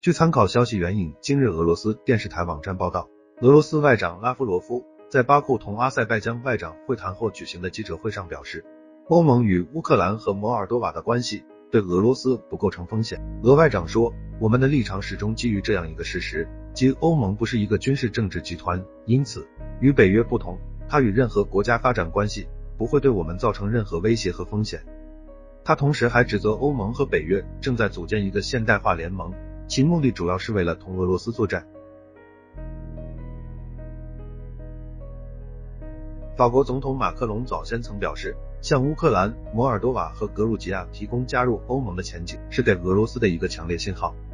据参考消息援引今日俄罗斯电视台网站报道，俄罗斯外长拉夫罗夫在巴库同阿塞拜疆外长会谈后举行的记者会上表示，欧盟与乌克兰和摩尔多瓦的关系对俄罗斯不构成风险。俄外长说，我们的立场始终基于这样一个事实，即欧盟不是一个军事政治集团，因此与北约不同，它与任何国家发展关系不会对我们造成任何威胁和风险。他同时还指责欧盟和北约正在组建一个现代化联盟，其目的主要是为了同俄罗斯作战。法国总统马克龙早先曾表示，向乌克兰、摩尔多瓦和格鲁吉亚提供加入欧盟的前景，是给俄罗斯的一个强烈信号。